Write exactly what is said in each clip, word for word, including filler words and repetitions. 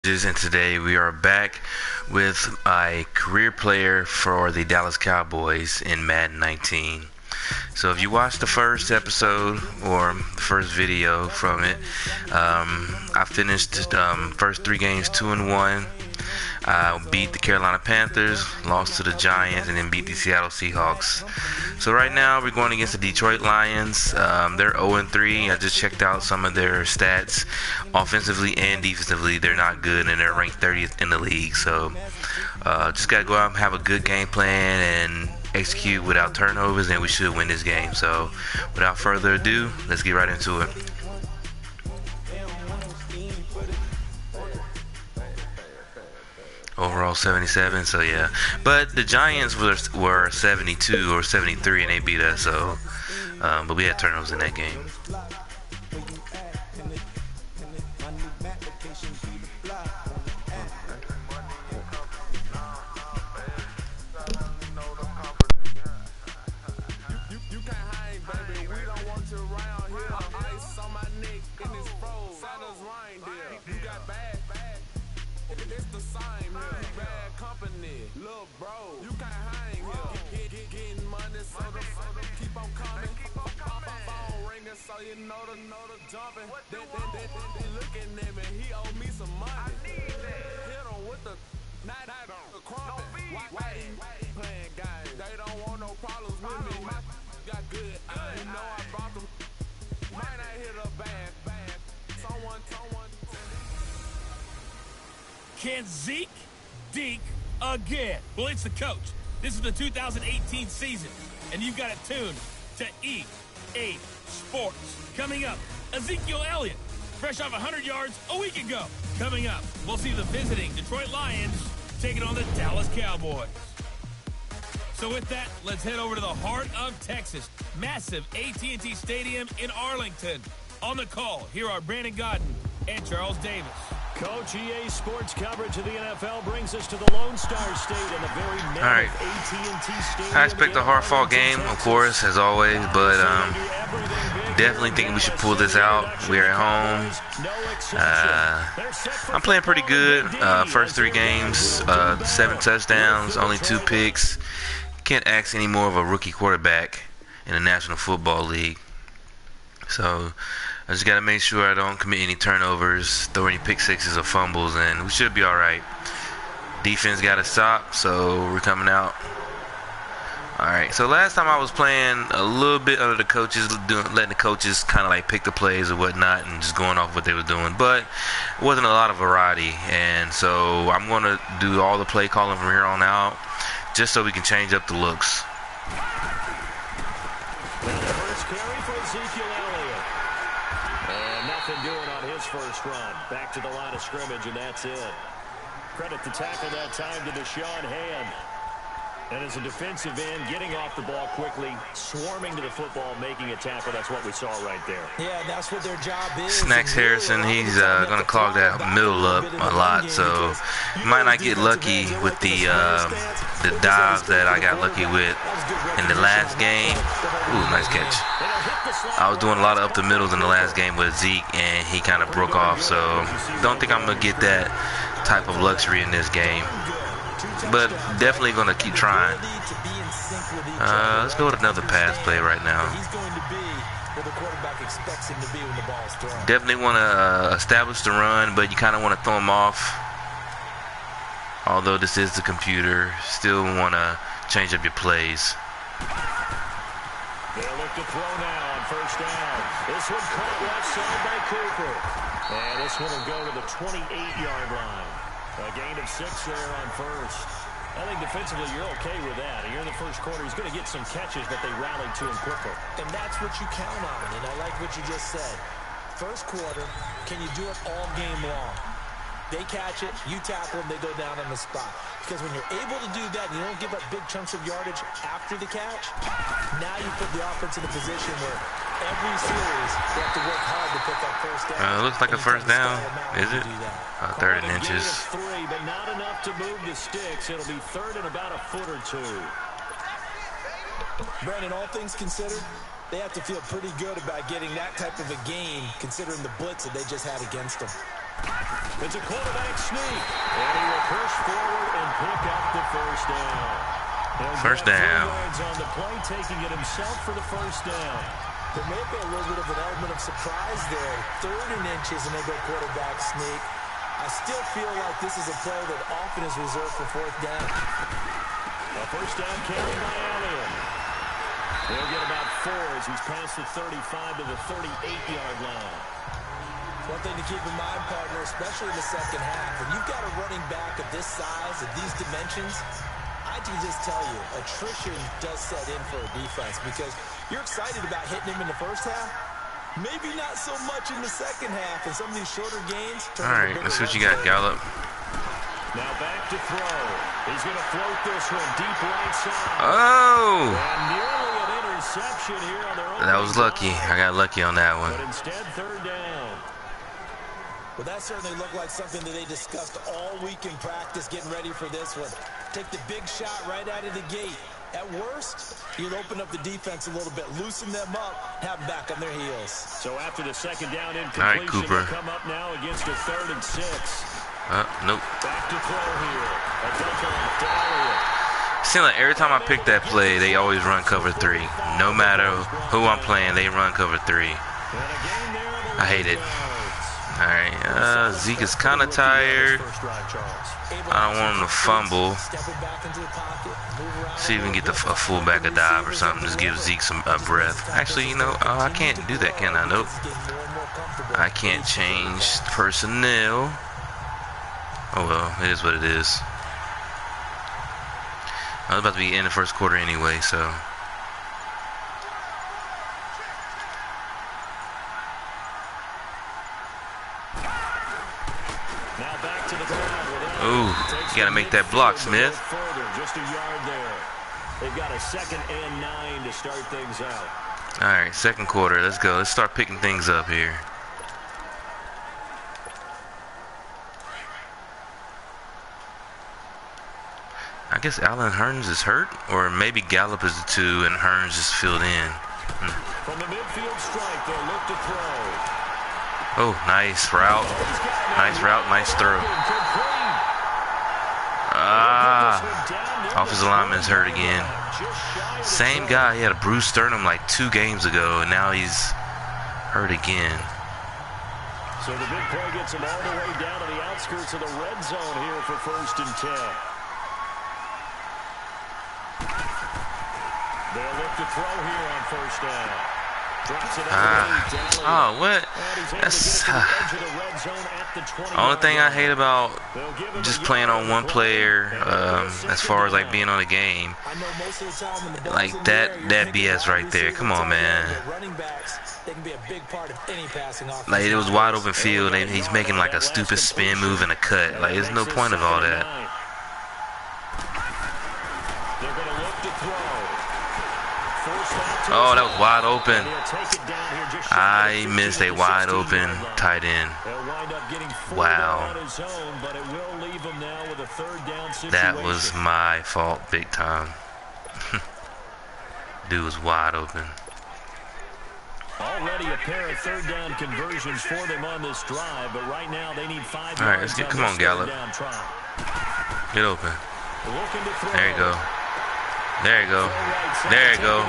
And today we are back with a career player for the Dallas Cowboys in Madden nineteen. So if you watched the first episode or the first video from it, um, I finished um, first three games two and one. I beat the Carolina Panthers, lost to the Giants, and then beat the Seattle Seahawks. So right now we're going against the Detroit Lions. Um, they're oh and three. I just checked out some of their stats. Offensively and defensively, they're not good, and they're ranked thirtieth in the league. So uh, just got to go out and have a good game plan and execute without turnovers, and we should win this game. So without further ado, let's get right into it. Overall seventy-seven, so yeah. But the Giants were were seventy-two or seventy-three, and they beat us. So, um, but we had turnovers in that game. So you know the know the jumping. They, they, they, they, they looking at me. He owe me some money. I need that. Hit him with the night night on the crumpet. Why why they playing games? They don't want no problems with me. My got good. Uh, you know I brought them. Might not hit a bad bad. Someone someone. Can Zeke deke again? Well, it's the coach. This is the two thousand eighteen season, and you've got it tuned to E A Sports. Coming up, Ezekiel Elliott, fresh off one hundred yards a week ago. Coming up, we'll see the visiting Detroit Lions taking on the Dallas Cowboys. So with that, let's head over to the heart of Texas. Massive A T and T Stadium in Arlington. On the call, here are Brandon Godden and Charles Davis. Coach, E A Sports coverage of the N F L brings us to the Lone Star State in the very All right. A T and T Stadium. I expect a hard-fought game, of course, as always, but um, definitely think we should pull this out. We're at home. Uh, I'm playing pretty good. Uh, first three games, uh, seven touchdowns, only two picks. Can't ask any more of a rookie quarterback in the National Football League. So I just got to make sure I don't commit any turnovers, throw any pick sixes or fumbles, and we should be all right. Defense got to stop, so we're coming out. All right, so last time I was playing a little bit under the coaches, doing, letting the coaches kind of like pick the plays or whatnot and just going off what they were doing. But it wasn't a lot of variety, and so I'm going to do all the play calling from here on out just so we can change up the looks. First carry for Ezekiel Elliott. And nothing doing on his first run. Back to the line of scrimmage, and that's it. Credit the tackle that time to Deshaun Hand. And as a defensive end, getting off the ball quickly, swarming to the football, making a tackle. That's what we saw right there. Yeah, that's what their job is. Snacks Harrison, he's uh, going to clog that middle up a lot, so you might not get lucky with the uh, the dives that I got lucky with in the last game. Ooh, nice catch. I was doing a lot of up the middles in the last game with Zeke, and he kind of broke off, so don't think I'm going to get that type of luxury in this game. But definitely going to keep trying. Uh, let's go with another pass play right now. Definitely want to uh, establish the run, but you kind of want to throw him off. Although this is the computer, still want to change up your plays. They'll look to throw now on first down. This one caught left side by Cooper. And this one will go to the twenty-eight yard line. A gain of six there on first. I think defensively you're okay with that. Here in the first quarter, he's going to get some catches, but they rallied to him quickly. And that's what you count on, and I like what you just said. First quarter, can you do it all game long? They catch it, you tackle them, they go down on the spot. Because when you're able to do that and you don't give up big chunks of yardage after the catch, now you put the offense in a position where every series they have to work hard to put that first down. Uh, looks like a first down, is it? Uh, third and inches. Three, but not enough to move the sticks. It'll be third and about a foot or two. Brandon, all things considered, they have to feel pretty good about getting that type of a game, considering the blitz that they just had against them. It's a quarterback sneak. And he will push forward and pick up the first down. First down. On the play, taking it himself for the first down. There may be a little bit of an element of surprise there. Third and inches and they go quarterback sneak. I still feel like this is a play that often is reserved for fourth down. A first down carry by Elliott. He'll get about four as he's past the thirty-five to the thirty-eight yard line. One thing to keep in mind, partner, especially in the second half, when you've got a running back of this size, of these dimensions, I can just tell you, attrition does set in for a defense because you're excited about hitting him in the first half. Maybe not so much in the second half, and some of these shorter gains. All right, let's see what you got, Gallup. Now back to throw. He's going to float this one deep right side. Oh! And nearly an interception here on their own. That was lucky. I got lucky on that one. But instead, third down. Well, that certainly looked like something that they discussed all week in practice, getting ready for this one. Take the big shot right out of the gate. At worst, you'll open up the defense a little bit, loosen them up, have them back on their heels. So after the second down incompletion, all right, Cooper. come up now against a third and six. Uh, nope. Back to throw here. A double to Elliott. Seems like every time I pick that play, they always run cover three. No matter who I'm playing, they run cover three. I hate it. All right, uh, Zeke is kind of tired. I don't want him to fumble. See if we can get the, a fullback a dive or something. Just give Zeke some uh, breath. Actually, you know, uh, I can't do that, can I? Nope. I can't change personnel. Oh well, it is what it is. I was about to be in the first quarter anyway, so. Ooh, you gotta make that block, Smith. Just a yard there. They've got a second and nine to start things out. All right, second quarter. Let's go. Let's start picking things up here. I guess Allen Hurns is hurt, or maybe Gallup is the two and Hurns is filled in. Hmm. From the midfield strike, they'll look to throw. Oh, nice route. Nice route, nice throw. Ah, offensive lineman is hurt again. Same guy, he had a bruised sternum like two games ago, and now he's hurt again. So the big play gets him all the way down to the outskirts of the red zone here for first and ten. They'll look to throw here on first down. Drops it Ah, oh, what? That's uh, the only thing I hate about just playing on one player, um, as far as like being on a game, like that that B S right there. Come on, man. Like it was wide open field, and he's making like a stupid spin move and a cut. Like there's no point of all that. Oh, that was wide open. I missed a wide open tight end. Wow. That was my fault big time. Dude was wide open. Already a pair of third down conversions for them on this drive, but right now they need five. All right, let's get. Come on, Gallup. Get open. There you go. There you go. There you go.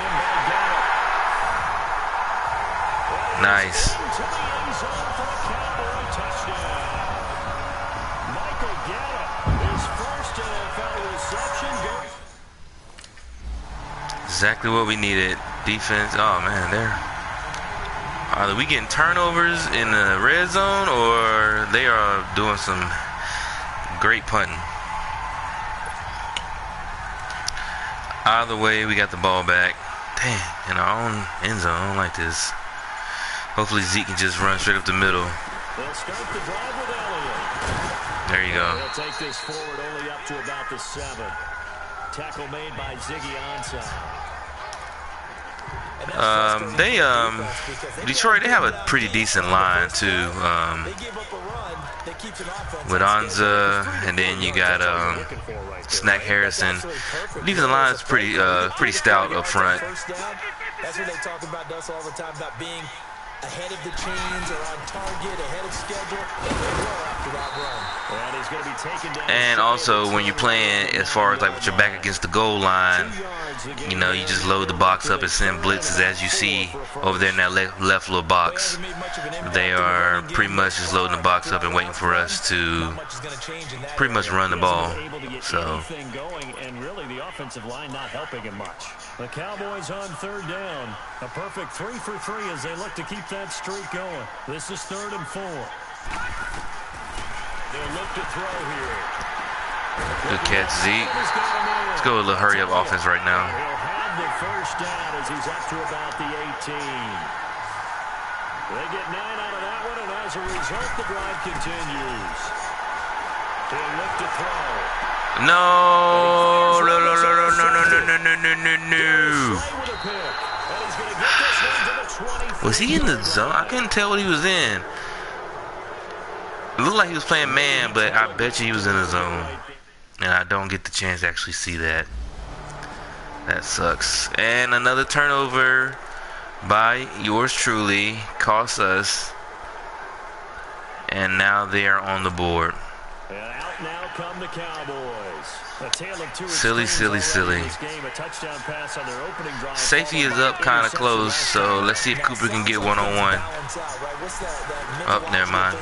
Nice. Exactly what we needed. Defense. Oh man, they're either we getting turnovers in the red zone or they are doing some great punting. Either way, we got the ball back. Dang, in our own end zone. I don't like this. Hopefully Zeke can just run straight up the middle. They'll start the drive with Elliott. There you go. They'll take this forward only up to about the seven. Tackle made by Ziggy Ansah. Um, they um, Detroit, they have a pretty decent line too. Um, with Ansah, and then you got um, Snack Harrison. Defensive line is pretty uh, pretty stout up front. That's what they talk about us all the time, about being ahead of the chains or on target, ahead of schedule, they roll after that run. And he's going to be taken down. And also, when you're playing as far as like with your back against the goal line, you know, you just load the box up and send blitzes as you see over there in that left, left little box. They are pretty much just loading the box up and waiting for us to pretty much run the ball. So. And really the offensive line not helping him much. The Cowboys on third down. A perfect three for three as they look to keep that streak going. This is third and four. They'll look to throw here. Good catch, Zeke. Let's go with a hurry up offense right now. He'll have the first down as he's up to about the eighteen. They get nine out of that one, and as a result, the drive continues. He'll look to throw. No, no, no, no, no, no, no, no, no, no, no. Was he in the zone? I couldn't tell what he was in. It looked like he was playing man, but I bet you he was in the zone. And I don't get the chance to actually see that. That sucks. And another turnover by yours truly costs us. And now they are on the board. And out now come the Cowboys. A tale of two silly, silly, silly. Game, a touchdown pass on their opening drive. Safety is up kind of close, so let's see if Cooper can get one-on-one. Oh, never mind.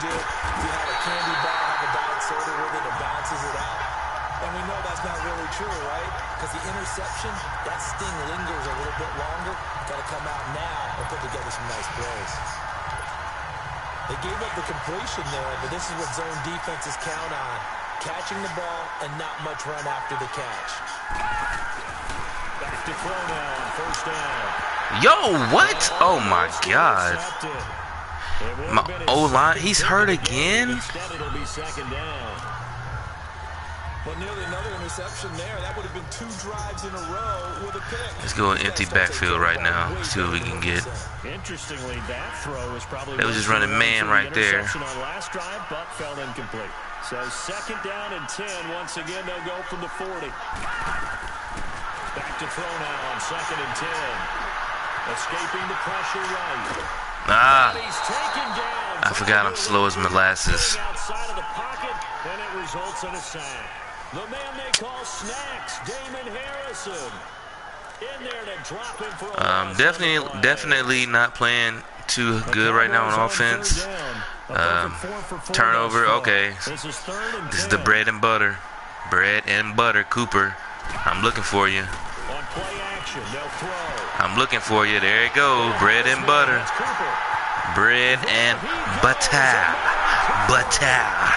And we know that's not really true, right? Because the interception, that sting lingers a little bit longer. Got to come out now and put together some nice plays. They gave up the completion there, but this is what zone defenses count on. Catching the ball and not much run after the catch. Back to throw now on first down. Yo, what? Oh, my God. My O-line, he's hurt again? Instead, it'll be second down. Well, nearly another interception there. That would have been two drives in a row with a pick. Let's go an empty backfield right now. See what we can get. Interestingly, that throw was probably they was just running man right there. On last drive, but fell incomplete. So second down and ten. Once again, they'll go from the forty. Back to throw now on second and ten. Escaping the pressure right. Ah, He's taken down. I forgot I'm slow as molasses. Outside of the pocket, and it results in a sack. The man they call Snacks, Damon Harrison. In there to drop him for a Um, definitely, definitely not playing too good right now on offense. Um, turnover, okay. This is the bread and butter. Bread and butter, Cooper. I'm looking for you. On play action, they'll throw. I'm looking for you. There you go. Bread and butter. Bread and butter. Butter.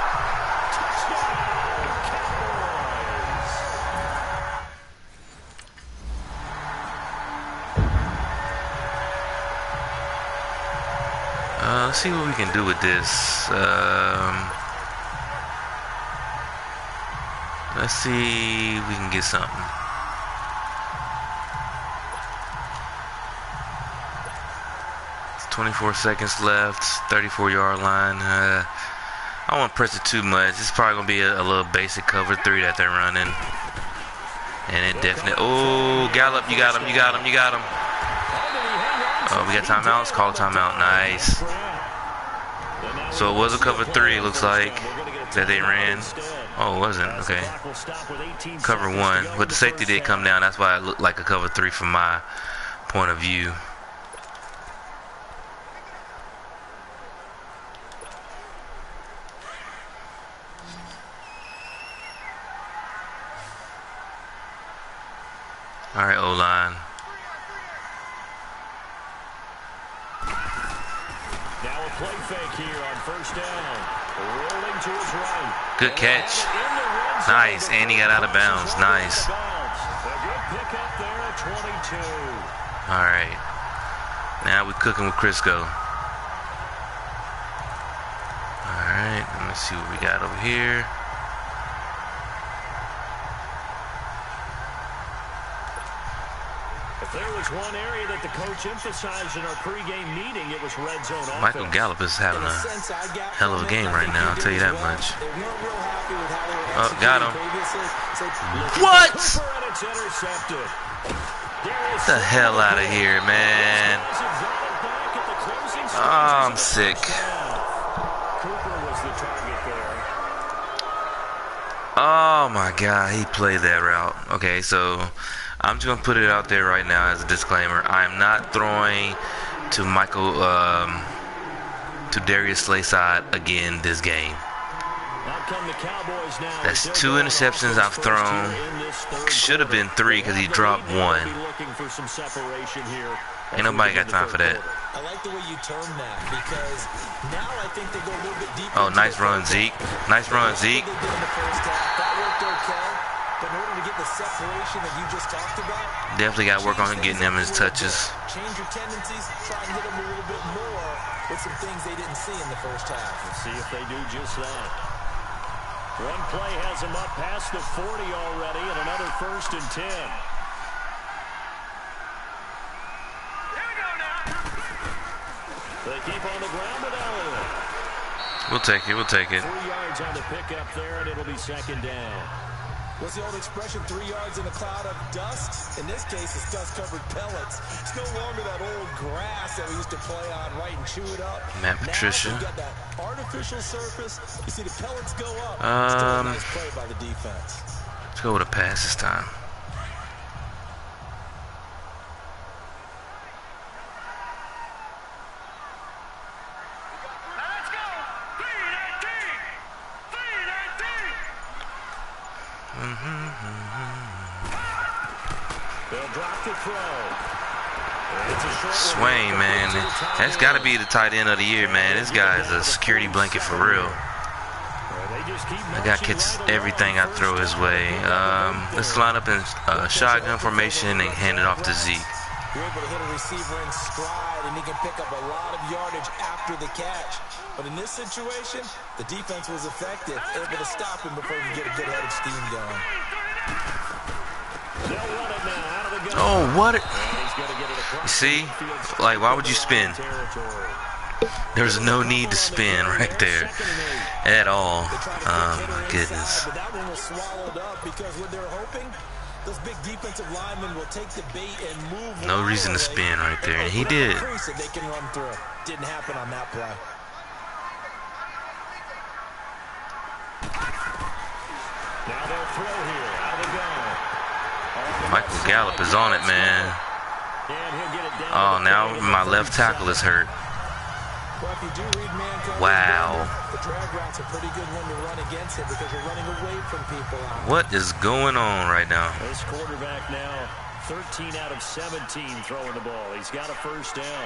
Uh, let's see what we can do with this. Um, let's see if we can get something. It's twenty-four seconds left, thirty-four yard line. Uh, I don't want to press it too much. It's probably going to be a, a little basic cover three that they're running. And it definitely... Oh, Gallup, you got him, you got him, you got him. Oh, we got timeouts. Call a timeout. Nice. So it was a cover three, it looks like, that they ran. Oh, it wasn't. Okay. Cover one. But the safety did come down. That's why it looked like a cover three from my point of view. All right, O-line. Now a play fake here on first down. Rolling to his right. Good catch. Nice. And he got out of bounds. Nice. A good pick up there at twenty-two. All right. Now we're cooking with Crisco. All right. Let me see what we got over here. If there was one area that the coach emphasized in our pregame meeting, it was red zone offense. Michael Gallup is having a hell of a game right now, I'll tell you that much. Oh, got him. What? Get the hell out of here, man. Oh, I'm sick. Cooper was the target there. Oh my God, he played that route. Okay, so I'm just gonna put it out there right now as a disclaimer. I am not throwing to Michael, um, to Darius Slayside again this game. That's two interceptions I've thrown. Should have been three because he dropped one. Ain't nobody got time for that. I like the way you term that because now I think they go a little bit deeper. Oh, nice run, Zeke. Nice run, Zeke. That worked okay, but in order to get the separation that you just talked about, definitely got to work on getting them his touches. Change your tendencies, try and hit them a little bit more with some things they didn't see in the first half. Let's see if they do just that. One play has them up past the forty already, and another first and ten. They keep on the ground with Elliott. We'll take it. We'll take it. Three yards on the pickup there, and it'll be second down. What's the old expression, three yards in a cloud of dust? In this case, it's dust-covered pellets. It's no longer that old grass that we used to play on, right, and chew it up. Matt Patricia. Now, got that artificial surface. You see the pellets go up. Um, Still a nice play by the defense. Let's go with a pass this time. Swain, man, that's got to be the tight end of the year, man. This guy is a security blanket for real. That guy catches everything I throw his way. Um, let's line up in uh, shotgun formation and hand it off to Zeke. You're able to hit a receiver in stride, and he can pick up a lot of yardage after the catch. But in this situation, the defense was effective, able to stop him before he could get a good head of steam going. Oh, what? You see? Like, why would you spin? There's no need to spin right there at all. Oh, my goodness. But that one was swallowed up because what they're hoping, those big defensive linemen will take the bait and move. No reason to spin right there, and he did. They can run through. Didn't happen on that play. Now they'll throw here. Out of the gun. Michael Gallup is on it, man. Oh, now my left tackle is hurt. Wow. What is going on right now? This quarterback now thirteen out of seventeen throwing the ball. He's got a first down.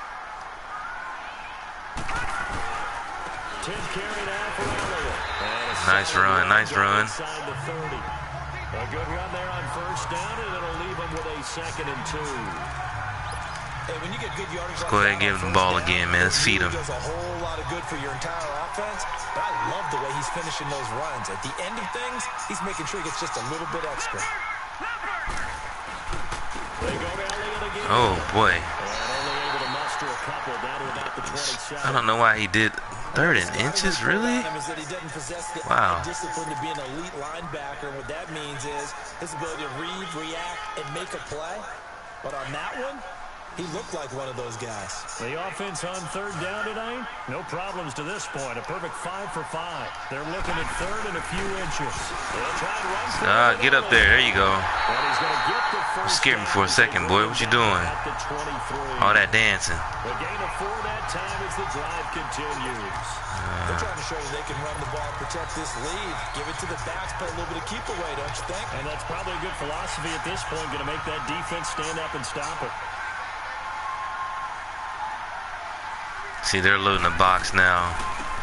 ten carry now for Elliott. Nice run, nice run. A good run there on first down, and it'll leave him with a second and two. Hey, when you get good yardage, let's go ahead and give him the ball again, man. Let's feed him. Does a whole lot of good for your entire offense, but I love the way he's finishing those runs. At the end of things, he's making sure he gets just a little bit extra. They go to Elliott again. Oh, boy. And only able to muster a couple down to about the twenty-seven. I don't know why he did third and inches, really? Wow. Discipline to be an elite linebacker, and what that means is his ability to read, react, and make a play. But on that one, he looked like one of those guys. The offense on third down tonight, no problems to this point. A perfect five for five. They're looking at third and a few inches. Ah, uh, get up there. There you go. You scared me for a second, boy. What you doing? All that dancing. The gain of four that time as the drive continues. Uh, They're trying to show you they can run the ball and protect this lead. Give it to the backs, play a little bit of keep away, don't you think? And that's probably a good philosophy at this point, going to make that defense stand up and stop it. See, they're loading the box now.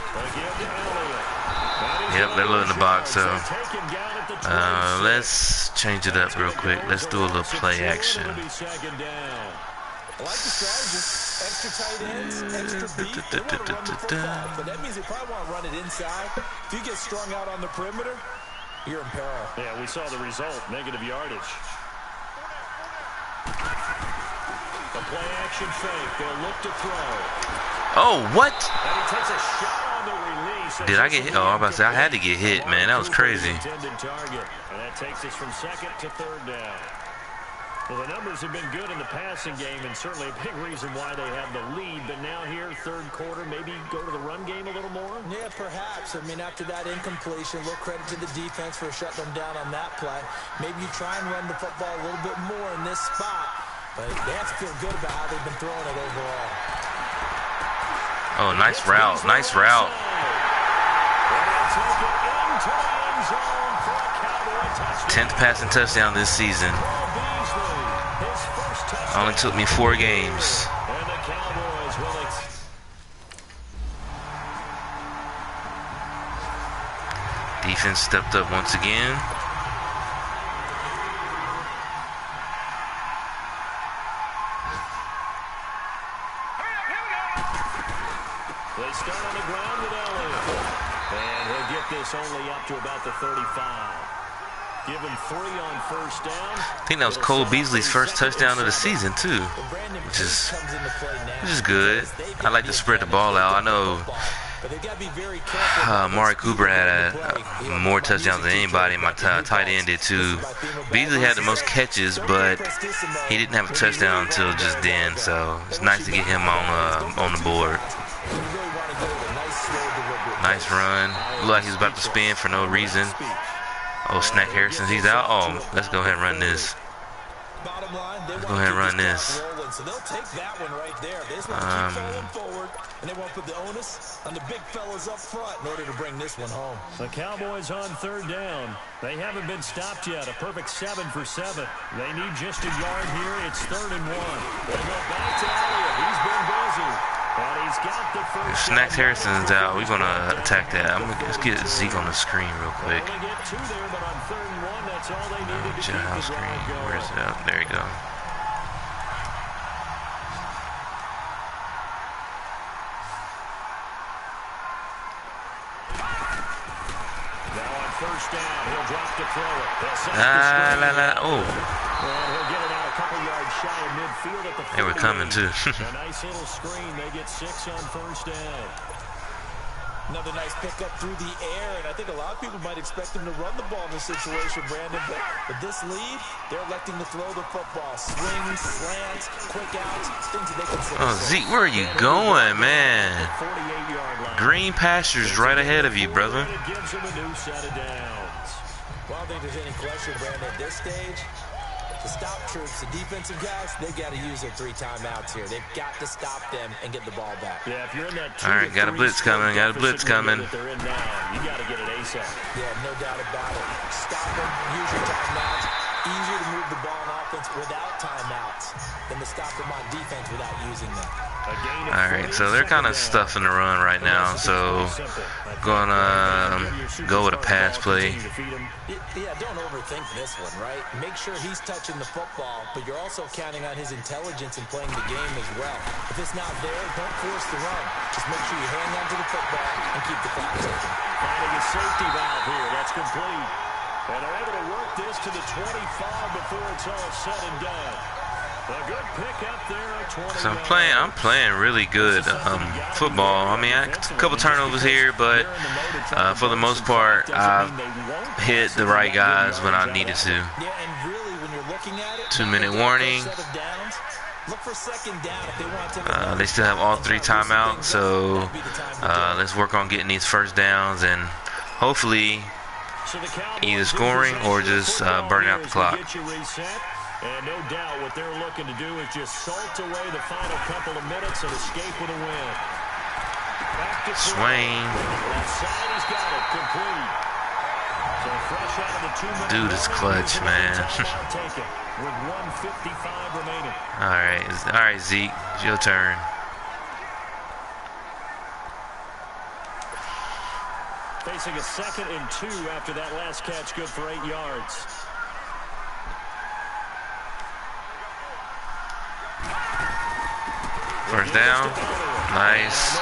Yep, they're loading the box, so uh, let's change it up real quick. Let's do a little play action. I like the strategy. Extra tight ends, extra beat. They want to run the football, but that means they probably want to run it inside. If you get strung out on the perimeter, you're in peril. Yeah, we saw the result, negative yardage. A play action fake. They'll look to throw. Oh, what? And he takes a shot on the release. Did I get hit? Oh, I'm about to say, I had to get hit, man. That was crazy. And that takes us from second to third down. Well, the numbers have been good in the passing game, and certainly a big reason why they have the lead. But now here, third quarter, maybe go to the run game a little more? Yeah, perhaps. I mean, after that incompletion, a little credit to the defense for shutting them down on that play. Maybe you try and run the football a little bit more in this spot. But they have to feel good about how they've been throwing it overall. Oh, nice route. Nice route. tenth passing touchdown this season. Only took me four games. Defense stepped up once again. They start on the ground with Elliott. And he'll get this only up to about the thirty-five. Give him three on first down. I think that was Cole Beasley's first touchdown of the season too, which is which is good. I like to spread the ball out. I know uh, Amari Cooper had a, a more touchdowns than anybody. My tight end did too. Beasley had the most catches, but he didn't have a touchdown until just then. So it's nice to get him on uh, on the board. Nice run. Looked like he was about to spin for no reason. Oh, Snack Harrison, he's out. Oh, let's go ahead and run this. Let's go ahead and run this. Um, and they won't put the onus on the big fellas up front in order to bring this one home. The Cowboys on third down. They haven't been stopped yet. A perfect seven for seven. They need just a yard here. It's third and one. They go back to Elliott. He's been busy. And he's got the first. If Snacks Harrison's out, we're gonna attack that. I'm gonna let's get Zeke on the screen real quick. Jailhouse screen. Where's it at? There you go. Now on first down, he'll drop to throw it. Ah, la, la. Oh. And he'll get it out a couple yards shy of midfield at the They were coming too. A nice little screen. They get six on first down. Another nice pickup through the air, and I think a lot of people might expect him to run the ball in this situation, Brandon, but with this lead, they're electing to throw the football. Swings, slants, quick outs, things that they can say. Oh, Zeke, where are you going, man? Green pastures right ahead of you, brother. It gives him a new set of downs. Well, I don't think there's any question, Brandon, at this stage. To stop troops, the defensive guys, they've got to use their three timeouts here. They've got to stop them and get the ball back. Yeah, if you're in that all right, got a blitz coming, got a blitz coming. They're in now. You got to get it ASAP. Yeah, no doubt about it. Stop them, use your timeouts. Easier to move the ball on offense without timeouts than to stop them on defense without using them. All right, so they're kind of stuffing the run right now, so gonna um, go with a pass play. Yeah, don't overthink this one, right? Make sure he's touching the football, but you're also counting on his intelligence in playing the game as well. If it's not there, don't force the run. Just make sure you hang on to the football and keep the clock ticking. Finding a safety valve here. That's complete. And they're able to work this to the twenty-five before it's all said and done. A good pick up there at twenty. So I'm playing, I'm playing really good um, football. I mean, I, a couple turnovers here, but uh, for the most part, I've hit the right guys when I needed to. Two minute warning. Uh, they still have all three timeouts, so uh, let's work on getting these first downs and hopefully either scoring or just uh, burning out the clock. And no doubt what they're looking to do is just salt away the final couple of minutes and escape with a win. Back to Swain. Side, he's got it complete. So fresh out of the two-minute dude is clutch, man. with one fifty-five remaining. All right, all right, Zeke, it's your turn. Facing a second and two after that last catch, good for eight yards. First down. Nice.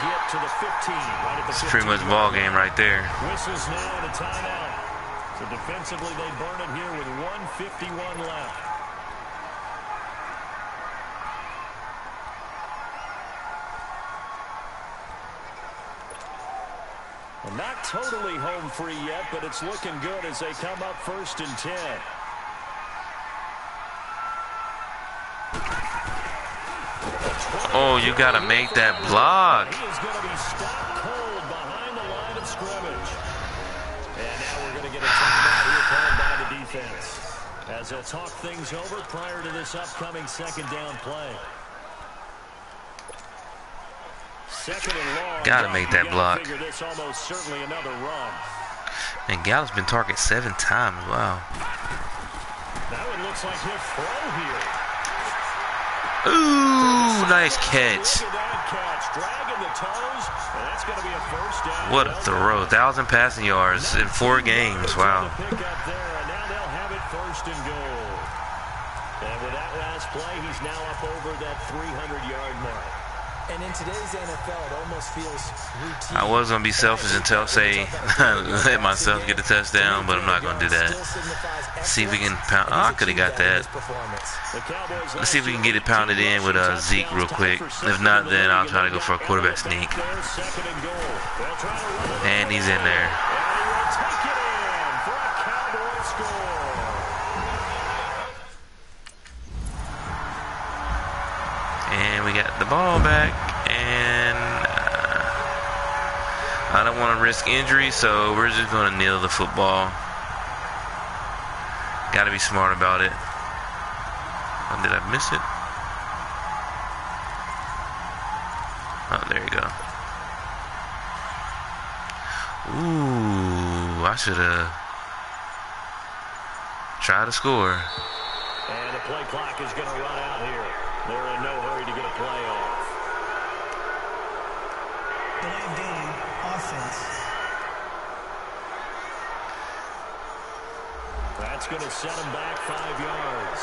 It's pretty much ball game right there. Whistles now and a timeout. So defensively, they burn it here with one fifty-one left. Well, not totally home free yet, but it's looking good as they come up first and ten. Oh, you got to make that block. He is going to be stopped cold behind the line of scrimmage. And now we're going to get a timeout here called by the defense, as they'll talk things over prior to this upcoming second down play. Second and long. Gotta make that block. Figure this almost certainly another run. And Gallup's been targeted seven times. Wow. That one looks like he'll throw here. Ooh, nice catch. Look at that catch, dragging the toes, and that's going to be a first down. What a throw. one thousand passing yards in four games. Wow. Pick up there, and now they'll have it first and goal. And with that last play, he's now up over that three hundred yard mark. And in today's N F L, it almost feels routine. I was going to be selfish and tell, say, let myself get the touchdown, but I'm not going to do that. See if we can pound. Oh, I could have got that. Let's see if we can get it pounded in with uh, Zeke real quick. If not, then I'll try to go for a quarterback sneak. And he's in there. And we got the ball back, and uh, I don't want to risk injury, so we're just going to kneel the football. Got to be smart about it. Oh, did I miss it? Oh, there you go. Ooh, I should have tried to score. And the play clock is going to run out here. They're in no hurry to get a play off. Delay game, offense. That's going to set him back five yards.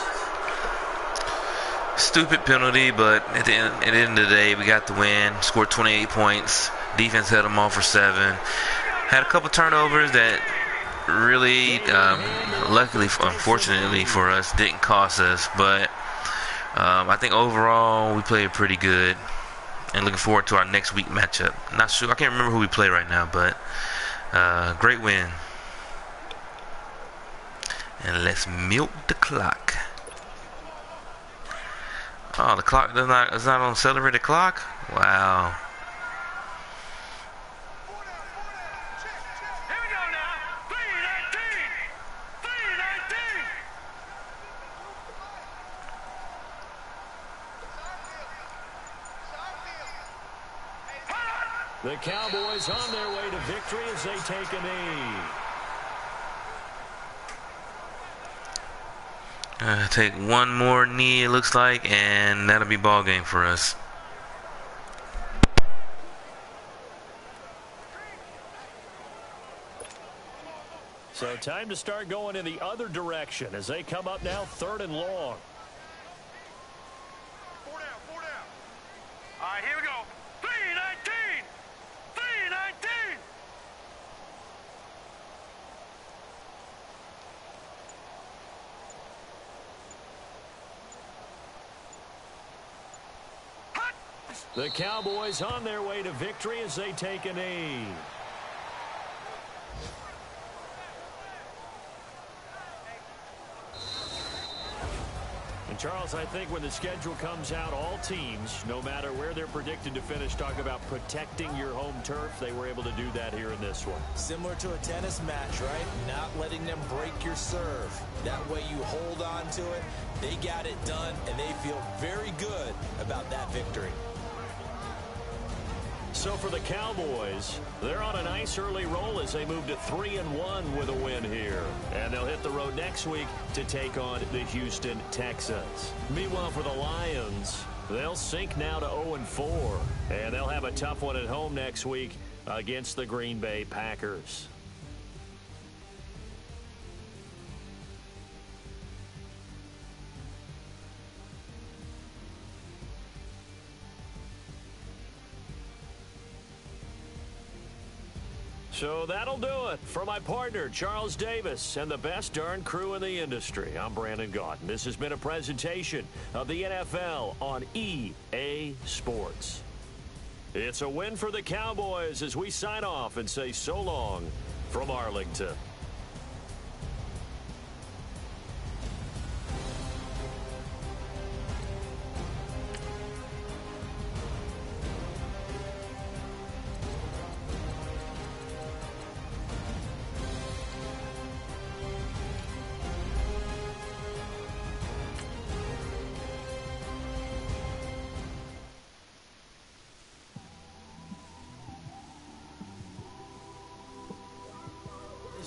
Stupid penalty, but at the, end, at the end of the day, we got the win. Scored twenty-eight points. Defense held them off for seven. Had a couple turnovers that really, um, luckily, unfortunately for us, didn't cost us, but Um, I think overall we played pretty good, and looking forward to our next week matchup. Not sure, I can't remember who we play right now, but uh, great win. And let's milk the clock. Oh, the clock does not is not on accelerated clock. Wow. The Cowboys on their way to victory as they take a knee. Uh, take one more knee, it looks like, and that'll be ball game for us. So time to start going in the other direction as they come up now third and long. Four down, four down. All right, here we go. three nineteen. three nineteen. The Cowboys on their way to victory as they take a knee. And Charles, I think when the schedule comes out, all teams, no matter where they're predicted to finish, talk about protecting your home turf. They were able to do that here in this one. Similar to a tennis match, right? Not letting them break your serve. That way you hold on to it. They got it done, and they feel very good about that victory. So for the Cowboys, they're on a nice early roll as they move to three and one with a win here. And they'll hit the road next week to take on the Houston Texans. Meanwhile, for the Lions, they'll sink now to oh and four. And they'll have a tough one at home next week against the Green Bay Packers. So that'll do it. For my partner, Charles Davis, and the best darn crew in the industry, I'm Brandon Gaunt. This has been a presentation of the N F L on E A Sports. It's a win for the Cowboys as we sign off and say so long from Arlington.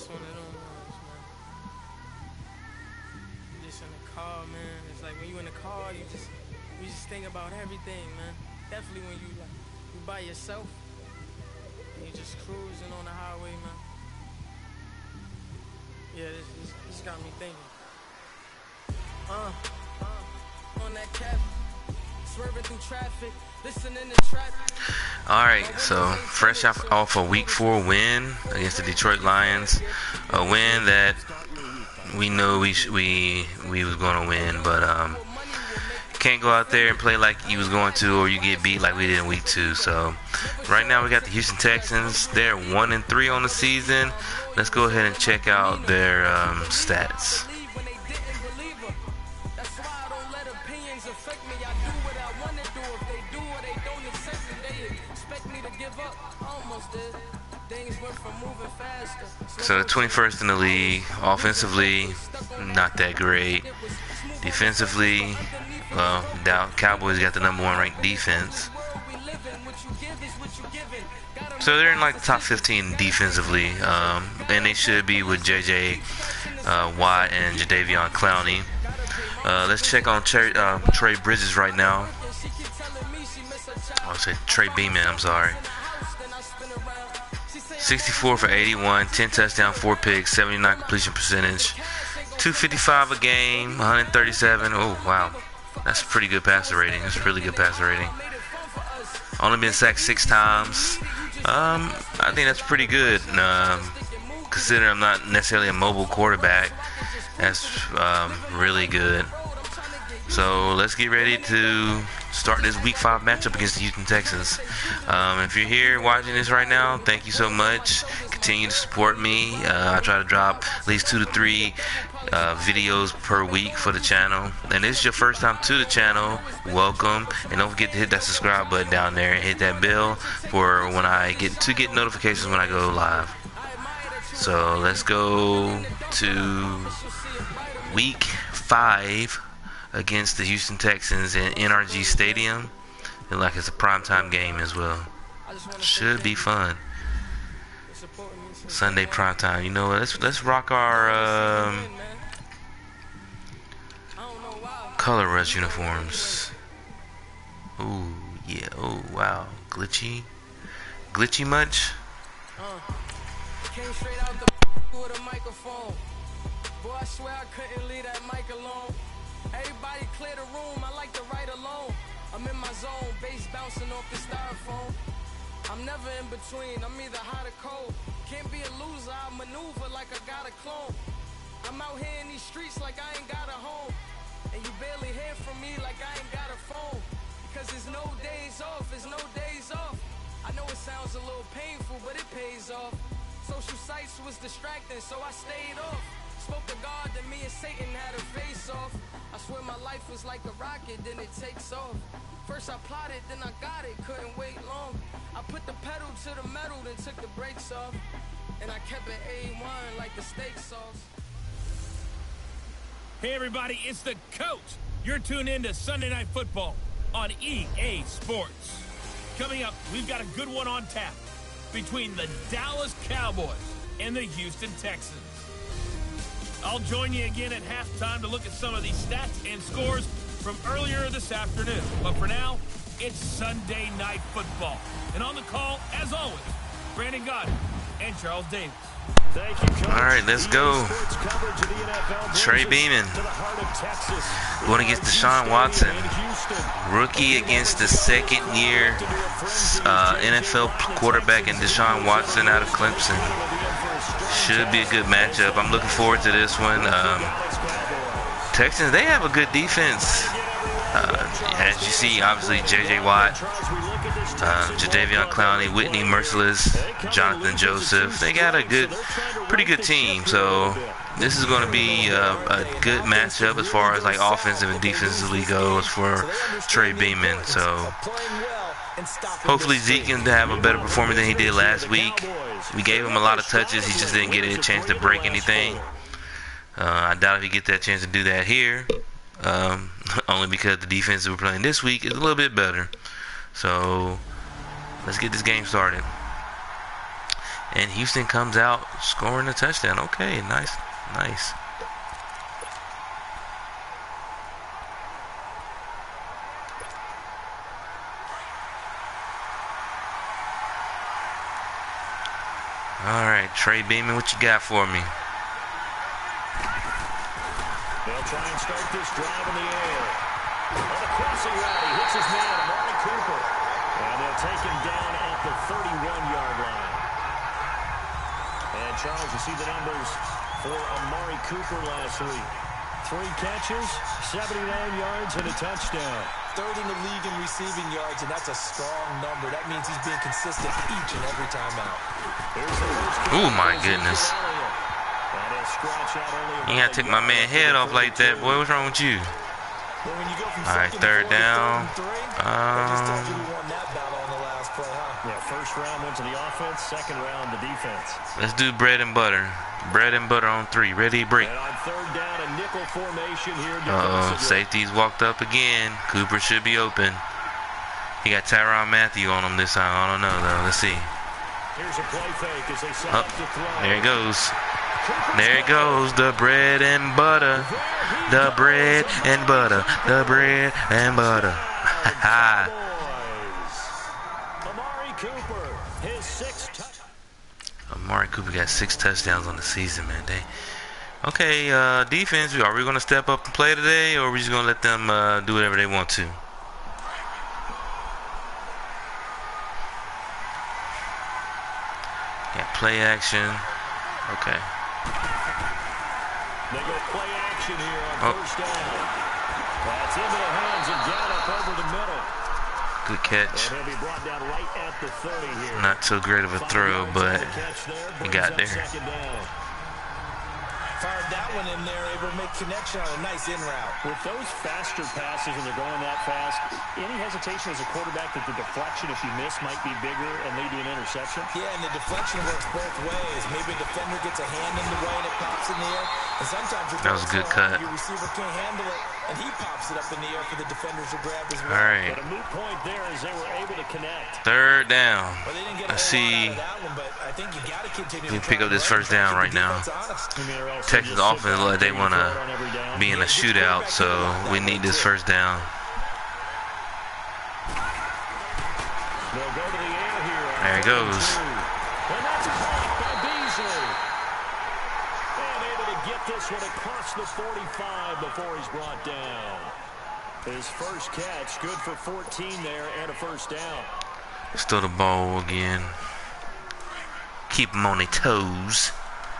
just one of them ones, man. You just in the car, man. It's like when you in the car, you just you just think about everything, man. Definitely when you like you by yourself, and you just cruising on the highway, man. Yeah, this this, this got me thinking. Uh, uh, on that cap, swerving through traffic, listening to traffic. All right, so fresh off, off a week four win against the Detroit Lions, a win that we know we sh- we we was going to win, but um, can't go out there and play like you was going to, or you get beat like we did in week two. So right now we got the Houston Texans. They're one and three on the season. Let's go ahead and check out their um, stats. So twenty-first in the league. Offensively, not that great. Defensively, well, Dallas Cowboys got the number one ranked defense. So they're in like the top fifteen defensively, um, and they should be with J J uh, Watt and Jadeveon Clowney. Uh, let's check on Trey, uh, Trey Bridges right now. I'll say Trey Beamon, I'm sorry. sixty-four for eighty-one, ten touchdowns, four picks, seventy-nine completion percentage, two fifty-five a game, one thirty-seven. Oh, wow. That's a pretty good passer rating. That's a really good passer rating. Only been sacked six times. Um, I think that's pretty good. Um, considering I'm not necessarily a mobile quarterback, that's um, really good. So let's get ready to start this week five matchup against the Houston Texans. Um, if you're here watching this right now, thank you so much. Continue to support me. Uh, I try to drop at least two to three uh, videos per week for the channel. And this is your first time to the channel, welcome. And don't forget to hit that subscribe button down there and hit that bell for when I get to get notifications when I go live. So let's go to week five against the Houston Texans in N R G Stadium. And like it's a primetime game as well. Should be fun. Sunday primetime. You know what? Let's let's rock our um, color rush uniforms. Ooh, yeah. Oh, wow. Glitchy. Glitchy much? Came straight out the with a microphone. Boy, I swear I couldn't leave that mic alone. Everybody clear the room, I like to write alone. I'm in my zone, bass bouncing off the styrofoam. I'm never in between, I'm either hot or cold. Can't be a loser, I maneuver like I got a clone. I'm out here in these streets like I ain't got a home. And you barely hear from me like I ain't got a phone. Because there's no days off, there's no days off. I know it sounds a little painful, but it pays off. Social sites was distracting, so I stayed off. Spoke to God, then me and Satan had a face off. I swear my life was like a rocket, then it takes off. First I plotted, then I got it, couldn't wait long. I put the pedal to the metal, then took the brakes off. And I kept it A one like the steak sauce. Hey everybody, it's the coach. You're tuned in to Sunday Night Football on E A Sports. Coming up, we've got a good one on tap between the Dallas Cowboys and the Houston Texans. I'll join you again at halftime to look at some of these stats and scores from earlier this afternoon. But for now, it's Sunday Night Football. And on the call, as always, Brandon Goddard and Charles Davis. Thank you, Coach. All right, let's go. Trey Beamon going against Deshaun Watson. Rookie against the second-year uh, N F L quarterback in Deshaun Watson out of Clemson. Should be a good matchup. I'm looking forward to this one. Um, Texans, they have a good defense. Uh, as you see, obviously, J J Watt, uh, Jadeveon Clowney, Whitney Merciless, Jonathan Joseph. They got a good, pretty good team. So this is going to be a, a good matchup as far as like offensive and defensively goes for Trey Beamon. So hopefully Zeke can have a better performance than he did last week. We gave him a lot of touches. He just didn't get a chance to break anything. Uh, I doubt if he get that chance to do that here. Um, only because the defense we're playing this week is a little bit better. So let's get this game started. And Houston comes out scoring a touchdown. Okay, nice, nice. All right, Trey Beamon, what you got for me? They'll try and start this drive in the air. On a crossing route, he hits his man, Amari Cooper. And they'll take him down at the thirty-one-yard line. And, Charles, you see the numbers for Amari Cooper last week. Three catches, seventy-nine yards, and a touchdown. Third in the league in receiving yards, and that's a strong number. That means he's being consistent each and every time out. Oh, my goodness. You gotta take my man head off like that, boy. What's wrong with you? All right, third down. Um, yeah, first round went to the offense, second round the defense. Let's do bread and butter. Bread and butter on three. Ready, break. And on third down, a nickel formation here. Uh oh, safety's walked up again. Cooper should be open. He got Tyrann Mathieu on him this time. I don't know though. Let's see. Here's a play fake as they set Oh, up to throw. there it goes. There it goes. The bread and butter. The bread and butter. The bread and butter. Ha Amari Cooper, his sixth. Amari Cooper got six touchdowns on the season, man. They, okay, uh, defense. Are we gonna step up and play today, or are we just gonna let them uh, do whatever they want to? Got play action. Okay. They go play action here on Oh. first down. That's into the hands of Gallup over the middle. Good catch. And he'll be brought down right at the thirty here. Not so great of a throw, but he got there. Second down. Fired that one in there, able to make connection on a nice in route. With those faster passes and they're going that fast, any hesitation as a quarterback that the deflection, if you miss, might be bigger and lead to an interception? Yeah, and the deflection works both ways. Maybe a defender gets a hand in the way and it pops in the air. And sometimes you're That was a good cut. Your receiver can't handle it, and he pops it up in the air for the defenders to grab as well. All right. But a moot point there as they were able to connect. Third down. Well, they didn't get a Let's whole see. lot out of that one, but I think you got to continue We to pick try up this and run first down and right keep the now. defense honest. Texas offense look like they want to be in a shootout, so we need this first down. They'll go to the air here. There it goes. And that's caught by Beasley. And able to get this one across the forty-five before he's brought down. His first catch, good for fourteen there and a first down. Still the ball again. Keep them on their toes.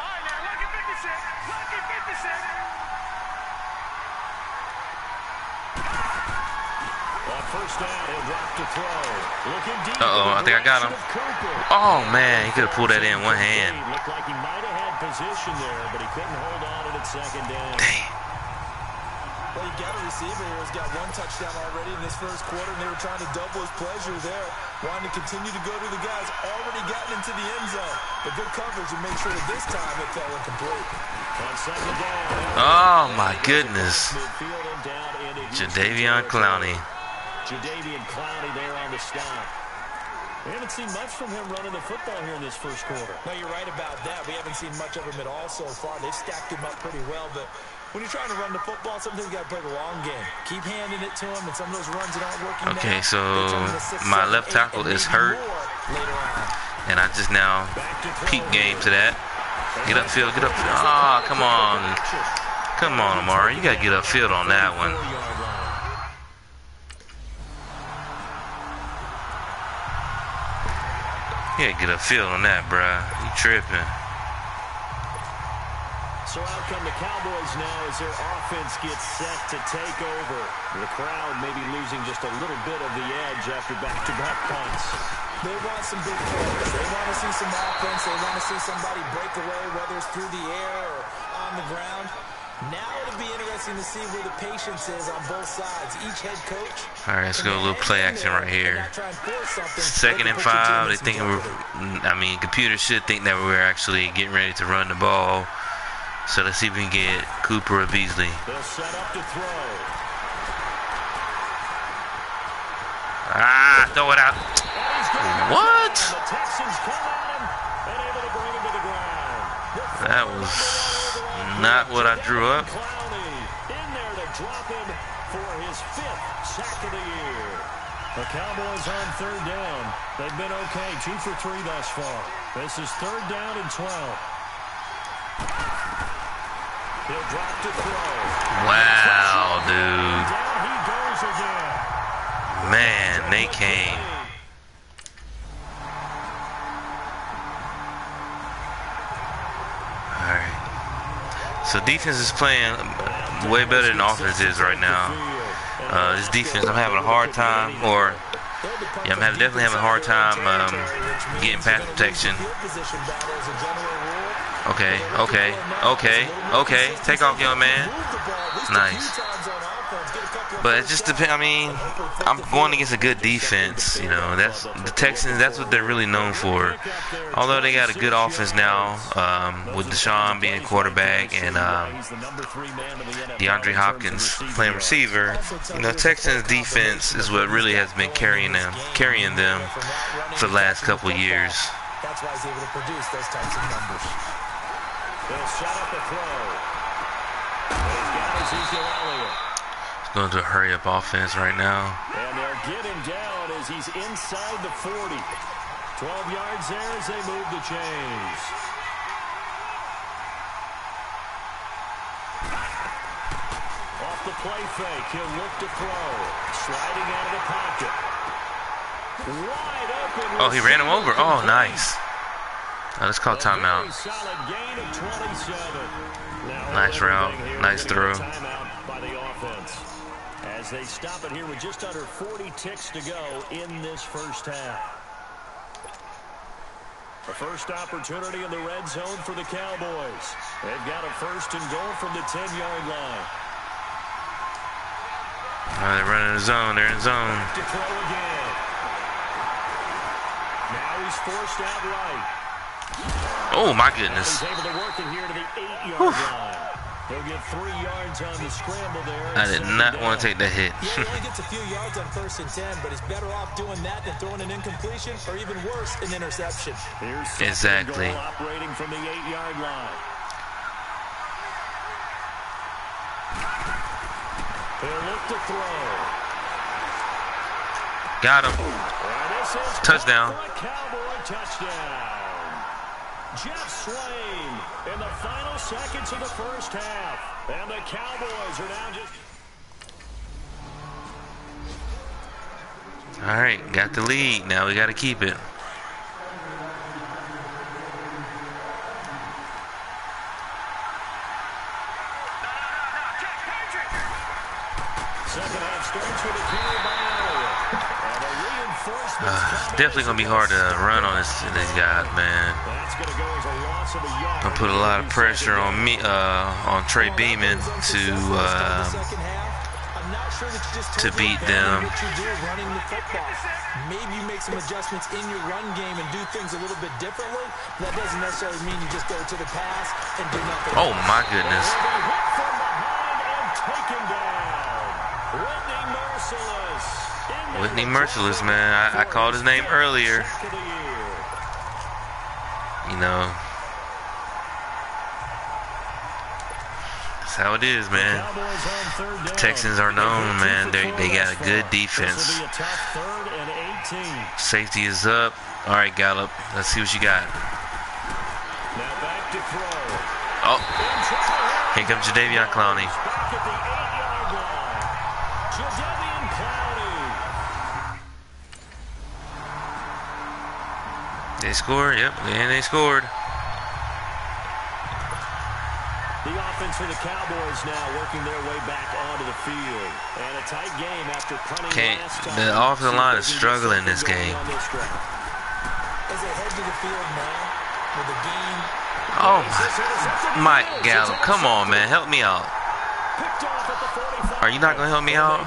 First down, he'll drop to throw. Looking deep. Uh-oh, I think I got him. Oh, man, he could have pulled that in one hand. Looked like he might have had position there, but he couldn't hold on to it at second down. Dang. Well, you got a receiver here who's got one touchdown already in this first quarter, and they were trying to double his pleasure there. Wanting to continue to go to the guys already gotten into the end zone. But good coverage and make sure that this time it fell incomplete. On second down. Oh, my goodness. Jadeveon Clowney. Jadeveon Clowney there on the stop. We haven't seen much from him running the football here in this first quarter. No, you're right about that. We haven't seen much of him at all so far. They've stacked him up pretty well, but when you're trying to run the football, sometimes you got to play the long game. Keep handing it to him, and some of those runs that aren't working. Okay, now, so six, my seven, left tackle is hurt, and I just now peep game to that. Get upfield, get upfield. Ah, oh, come on. Come on, Amari. You got to get upfield on that one. Yeah, get a feel on that, bruh. You tripping. So out come the Cowboys now as their offense gets set to take over. The crowd maybe losing just a little bit of the edge after back-to-back punts. They want some big plays. They want to see some offense. They want to see somebody break away, whether it's through the air or on the ground. Now it'll be interesting to see where the patience is on both sides. Each head coach. All right, let's go a little play action right here. Second and five. They think we're. I mean, computers should think that we're actually getting ready to run the ball. So let's see if we can get Cooper or Beasley. They'll set up to throw. Ah, throw it out. What? The Texans come at him and able to That was not what I drew up. In there to drop him for his fifth sack of the year. The Cowboys on third down. They've been okay, two for three thus far. This is third down and twelve. He'll drop to throw. Wow, dude. Down he goes again. Man, they came. All right. So defense is playing way better than offense is right now. Uh, this defense, I'm having a hard time, or yeah, I'm having, definitely having a hard time um, getting pass protection. Okay, okay, okay, okay. Take off, young man. Nice. But it just depends. I mean, I'm going against a good defense. You know, that's the Texans. That's what they're really known for. Although they got a good offense now, um, with Deshaun being quarterback and um, DeAndre Hopkins playing receiver. You know, Texans defense is what really has been carrying them, carrying them for the last couple of years. That's why he's able to produce those types of numbers. They'll set up the throw. He's got Ezekiel Elliott. Going to a hurry-up offense right now. And they'll get him down as he's inside the forty. twelve yards there as they move the chains. Off the play fake, he'll look to throw. Sliding out of the pocket. Wide open. Oh, he ran him over. Oh, nice. Oh, let's call timeout. Solid gain of twenty-seven. Nice route. Nice throw. Timeout by the offense. As they stop it here with just under forty ticks to go in this first half. The first opportunity in the red zone for the Cowboys. They've got a first and goal from the ten-yard line. Oh, they're running the zone. They're in zone. Back to throw again. Now he's forced out right. Oh, my goodness. He's able to work it here to the eight-yard line. He'll get three yards on the scramble there. I did not want to take that hit. Yeah, he only gets a few yards on first and ten, but he's better off doing that than throwing an incompletion, or even worse, an interception. Here's Exactly. operating from the eight-yard line. He'll look to throw. Got him. And this is Touchdown. Cowboy touchdown. Jeff Swain in the final seconds of the first half. And the Cowboys are now just... All right, got the lead. Now we got to keep it. Second half starts with a carry by Elliott. And a reinforcement. Uh, definitely going to be hard to run on this, these guys, man. That's going to go as a loss of a yard. Gonna put a lot of pressure on me, uh, on Trey Beamon to uh, to beat them. Maybe you make some adjustments in your run game and do things a little bit differently. That doesn't necessarily mean you just go to the pass and do nothing. Oh my goodness! Whitney Merciless, man. I, I called his name earlier. You know, that's how it is, man. The Texans are known, man. They they got a good defense. Safety is up. All right, Gallup. Let's see what you got. Oh, here comes Jadeveon Clowney. They scored, yep, and they scored. The offense for the Cowboys now working their way back onto the field. And a tight game after punting Can't, last time. the offensive line is struggling this game. As they head to the field now, with the game. Oh, my. Mike Gallup, come on, man. Help me out. Are you not going to help me out?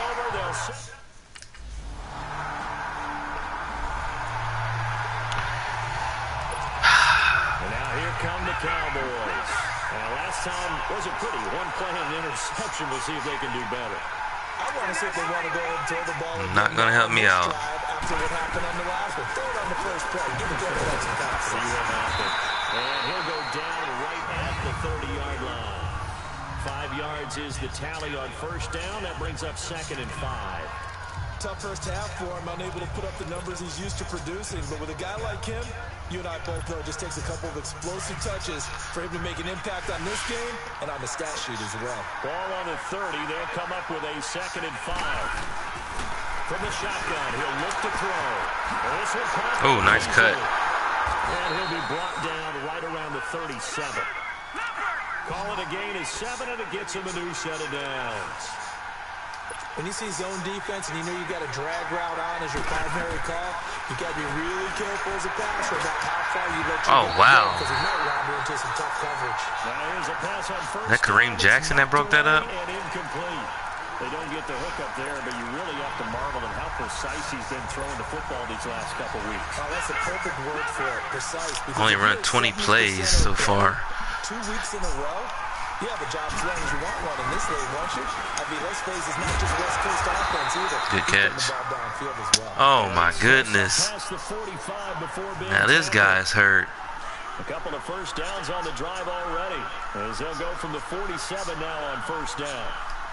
Come the Cowboys. And last time wasn't pretty. One play and an interception. We'll see if they can do better. I want to see if they want to go ahead and throw the ball. Not going to help me out. After what happened on the last one. Throw it on the first play. Give it to them. See what happens. And he'll go down right at the thirty-yard line. Five yards is the tally on first down. That brings up second and five. Tough first half for him, unable to put up the numbers he's used to producing. But with a guy like him, you and I both know it just takes a couple of explosive touches for him to make an impact on this game and on the stat sheet as well. Ball on the thirty. They'll come up with a second and five. From the shotgun, he'll look to throw. Oh, nice cut. And he'll be brought down right around the thirty-seven. Call it a gain of seven, and it gets him a new set of downs. When you see zone defense and you know you've got a drag route on as your primary call, you got to be really careful as a passer about how far you let your Oh, wow. because he might wander into some tough coverage. Now here's a pass on first. That Kareem Jackson that broke that up? And incomplete. They don't get the hook up there, but you really have to marvel at how precise he's been throwing the football these last couple weeks. Oh, that's a perfect word for it, precise. Only run twenty plays so far. Two weeks in a row. You have a job as long as you want one in this league, won't you? I mean, let's face it, it's not just West Coast offense either. Good catch. The ball downfield as well. Oh, my goodness. Now this guy's hurt. A couple of first downs on the drive already, as they'll go from the forty-seven now on first down.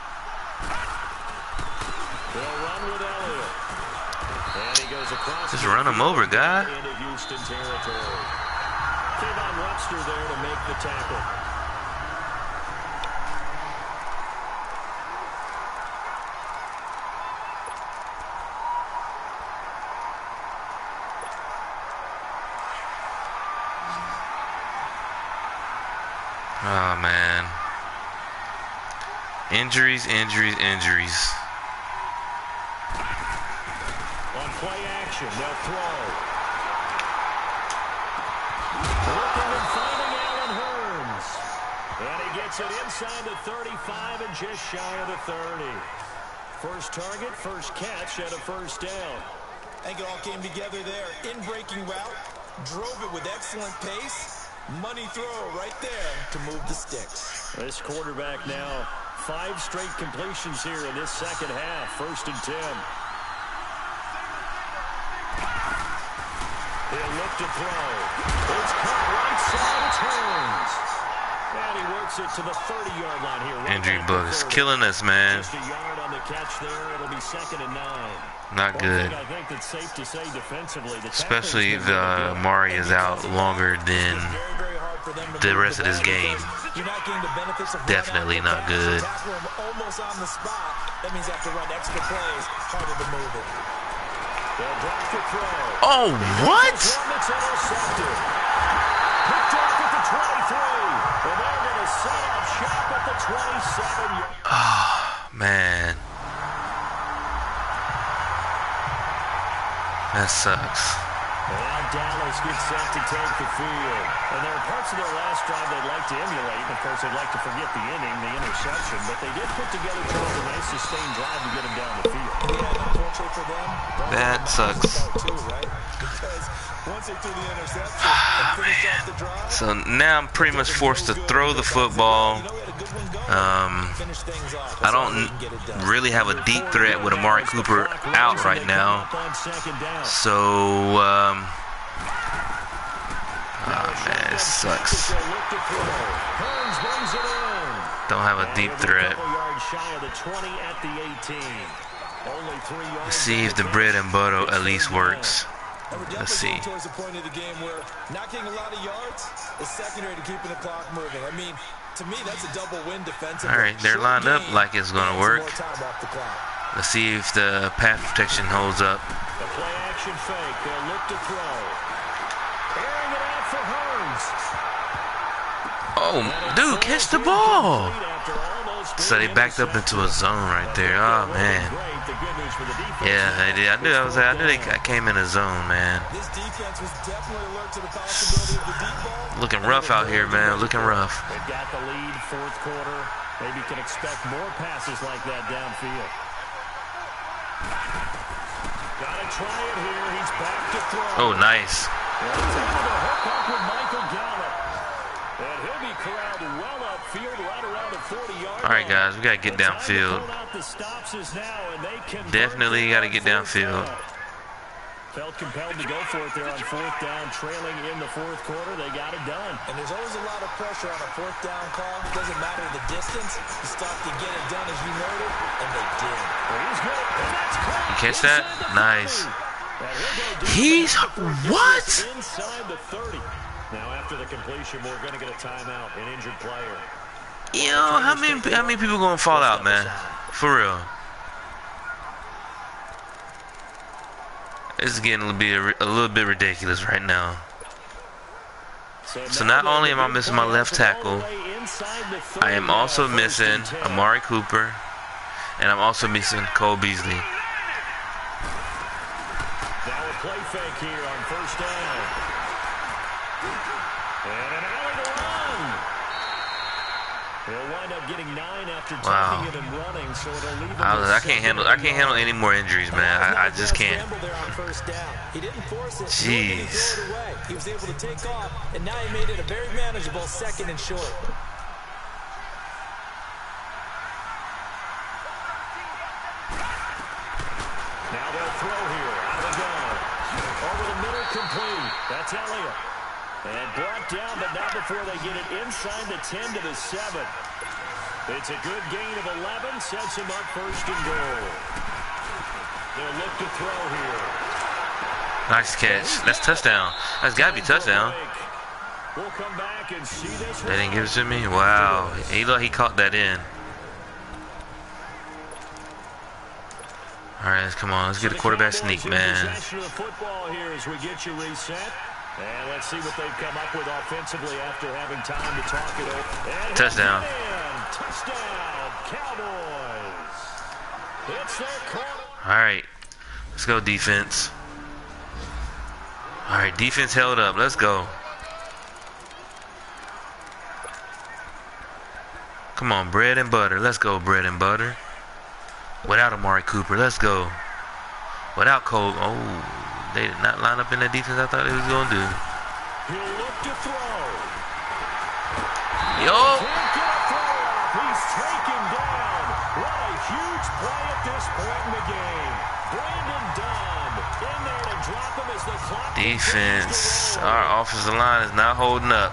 They'll run with Elliott. And he goes across. Just run him over, guy. Into Houston territory. Kayvon Webster there to make the tackle. Oh, man. Injuries, injuries, injuries. On play action, they'll throw. Looking and finding Allen Hurns. And he gets it inside the thirty-five and just shy of the thirty. First target, first catch at a first down. I think it all came together there. In-breaking route, drove it with excellent pace. Money throw right there to move the sticks. This quarterback now, five straight completions here in this second half. First and ten. He'll look to throw. It's caught right side. It's Hurns. And he works it to the thirty-yard line here. Right Injury bug is killing us, man. Just a yard on the catch there. It'll be second and nine. Not good. I think it's safe to say defensively, the Especially if uh, Amari is out longer than the rest of this game. Definitely not good. Almost on the spot. That means after run extra plays, harder to move it. They'll drop the throw. Oh, what? Picked off at the twenty-three. And they're going to set up shop at the twenty-seven. Oh, man. That sucks. Now Dallas gets set to take the field. And there are parts of their last drive they'd like to emulate. And of course, they'd like to forget the inning, the interception. But they did put together Charles, a nice sustained drive to get them down the field. Yeah, unfortunately for them, that sucks. too, right? Because once they threw the interception and finished off the drive, So now I'm pretty much forced to throw the football. Um, I don't really have a deep threat with Amari Cooper out right now. So, um, oh man, it sucks. Don't have a deep threat. Let's see if the bread and butter at least works. Let's see. Towards the point of the game where not getting a lot of yards is secondary to keeping the clock moving. I mean, to me, that's a double win defensively. All right, they're lined up like it's going to work. Let's see if the pass protection holds up. The play action fake. They'll look to throw. Airing it out for Hurns. Oh, dude, catch the ball. So they backed up into a zone right there. Oh man. Yeah, I did. I knew I was. I knew they came in a zone, man. Looking rough out here, man. Looking rough. They've got the lead, fourth quarter. Maybe can expect more passes like that downfield. Gotta try it here. He's back to throw. Oh, nice. And he's able to hook up with Michael Gallup. And he'll be corralled well upfield right around the forty-yard line. All right, guys, we gotta get downfield. Definitely gotta get downfield. Felt compelled to go for it there on fourth down, trailing in the fourth quarter. They got it done. And there's always a lot of pressure on a fourth down call. It doesn't matter the distance. You stop to get it done, as you noted, and they did. He's good. And that's caught. You catch that? Nice. He's what? Inside the thirty. Now after the completion, we're going to get a timeout. An injured player. Yo, how many how many people gonna fall out, man? For real. It's getting a little bit a little bit ridiculous right now. So not only am I missing my left tackle, I am also missing Amari Cooper, and I'm also missing Cole Beasley. Now a play fake here on first down. And an alley to run. He'll wind up getting nine after Wow. taking it and running, so it'll leave him I, was, with I can't handle I can't handle any more injuries, man. I, I just can't. He didn't force it. Jeez. He, away. He was able to take off, and now he made it a very manageable second and short. Now they'll throw here. Out of the gun. Over the middle, complete. That's Elliott. And brought down, but not before they get it inside the ten to the seven. It's a good gain of eleven. Sets him up first and goal. They'll look to throw here. Nice catch. That's touchdown. That's got to be touchdown. We'll come back and see this. They didn't give it to me? Wow. He looked, he caught that in. All right, let's come on. Let's get a quarterback sneak, man. Football here as we get you reset. And let's see what they've come up with offensively after having time to talk it over. Touchdown. Touchdown, Cowboys. It's their corner. All right, let's go defense. All right, defense held up. Let's go. Come on, bread and butter. Let's go, bread and butter. Without Amari Cooper, let's go. Without Cole, oh. They did not line up in the defense I thought they was going to do. He'll look to throw. Yo! Can't get a throw off. He's taken down. What a huge play at this point in the game. Brandon Dunn in there to drop him as the clock. Defense. Our offensive line is not holding up.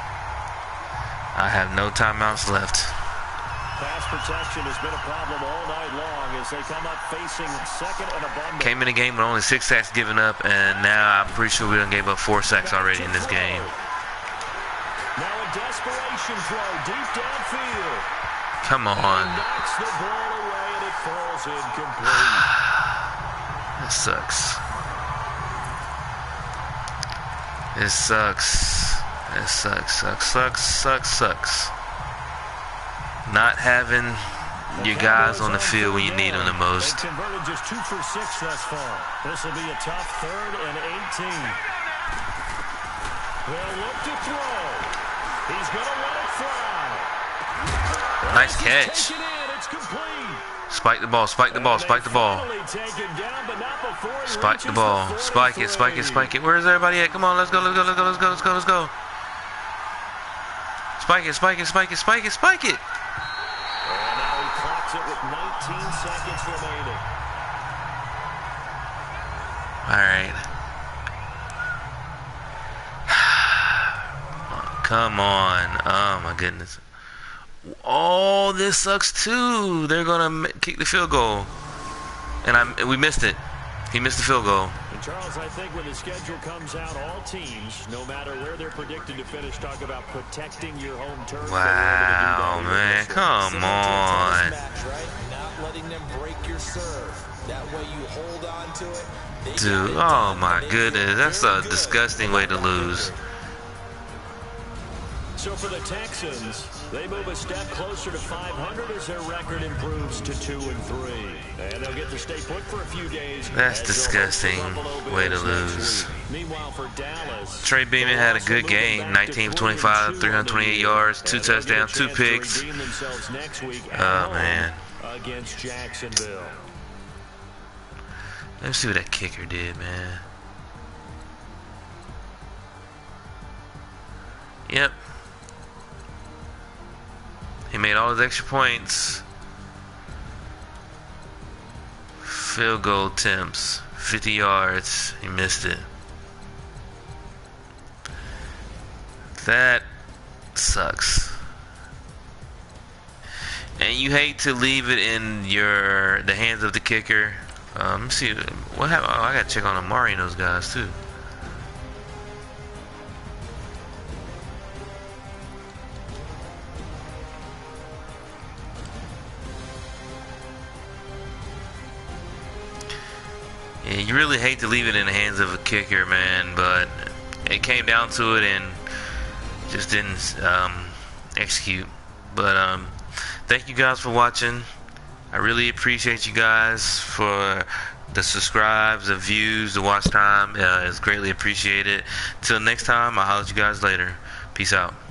I have no timeouts left. Pass protection has been a problem all night long as they come up facing second and a bundle. Came in the game with only six sacks given up, and now I'm pretty sure we done gave up four sacks already in this game. Now a desperation throw deep downfield. Come on. And knocks the ball away and it falls incomplete. This sucks. It sucks. It sucks, sucks, sucks, sucks, sucks. Not having your guys on the field when you need them the most. They converted just two for six thus far. This will be a tough third and eighteen. They'll look to throw. He's going to let it fly. Nice catch. Taken in. It's complete. Spike the ball, spike the ball, spike the ball. Finally taken down, but not before he Spike the reaches ball. the Spike it, spike it, forty-three. spike it. Where's everybody at? Come on, let's go, let's go, let's go, let's go, let's go, let's go. Spike it, spike it, spike it, spike it, spike it. And now he clocks it with nineteen seconds remaining. All right. Come on. Oh, my goodness. Oh, this sucks, too. They're going to kick the field goal. And I, we missed it. He missed the field goal. And Charles, I think when the schedule comes out, all teams, no matter where they're predicted to finish, talk about protecting your home turf. Wow, man. Come on. Not letting them break your serve. That way you hold on to it. Dude, oh my goodness. That's a disgusting way to lose. So for the Texans, they move a step closer to five hundred as their record improves to two and three. And they'll get to stay put for a few days. That's disgusting way to lose. Meanwhile, for Dallas, Trey Beamon had a good game. nineteen for twenty-five, three hundred twenty-eight yards, two touchdowns, two picks. Oh, man. Against Jacksonville. Let me see what that kicker did, man. Yep. He made all his extra points. Field goal attempts. fifty yards. He missed it. That sucks. And you hate to leave it in your the hands of the kicker. Um, let's see what happened. Oh, I gotta check on Amari and those guys too. Yeah, you really hate to leave it in the hands of a kicker, man, but it came down to it and just didn't um, execute. But um, thank you guys for watching. I really appreciate you guys for the subscribes, the views, the watch time. Uh, it's greatly appreciated. Till next time, I'll holler at you guys later. Peace out.